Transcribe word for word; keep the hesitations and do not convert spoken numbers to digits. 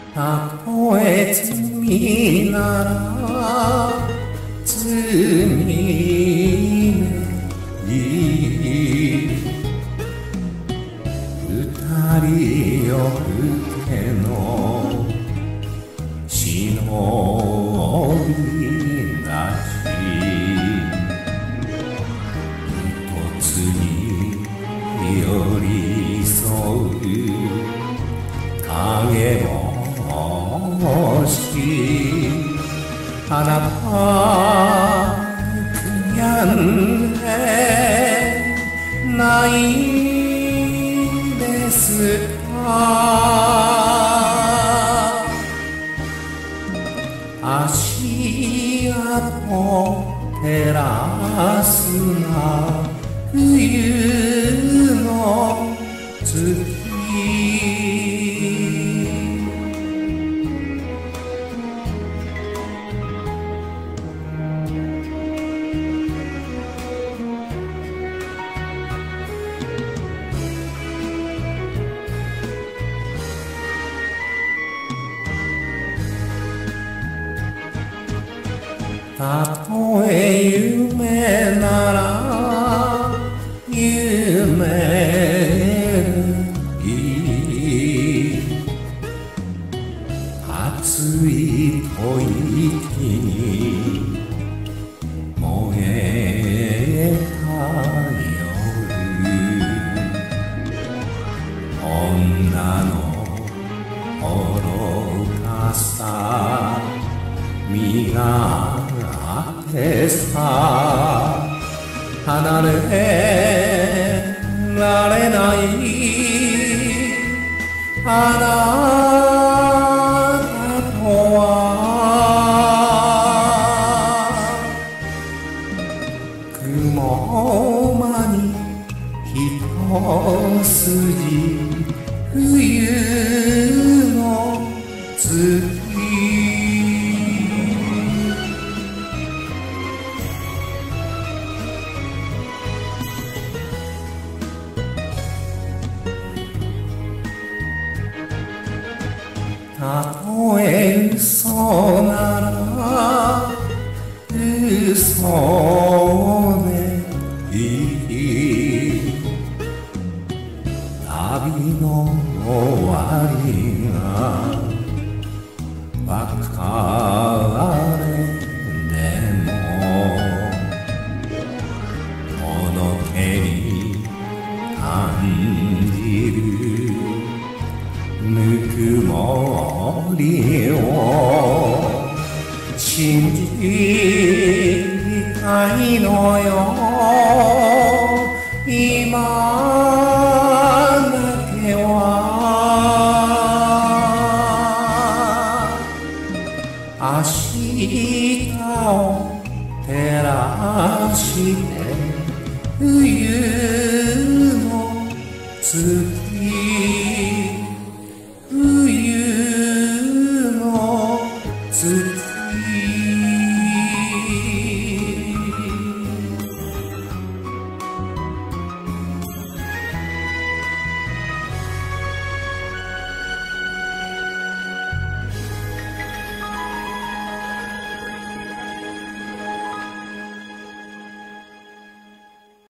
たとえ罪なら罪めい二人よくけの忍びなし一つに寄り添う影もしあなた悔やんでないですか足跡照らすな冬の月たとえ夢なら夢に熱い吐息に燃えた夜女の愚かさ身があってさ離れられないあなたとは雲間に一筋冬の月たとえ嘘なら嘘でいい旅の終わりが別れでもこの手に感じるぬくもりを信じたいのよ今だけは明日を照らして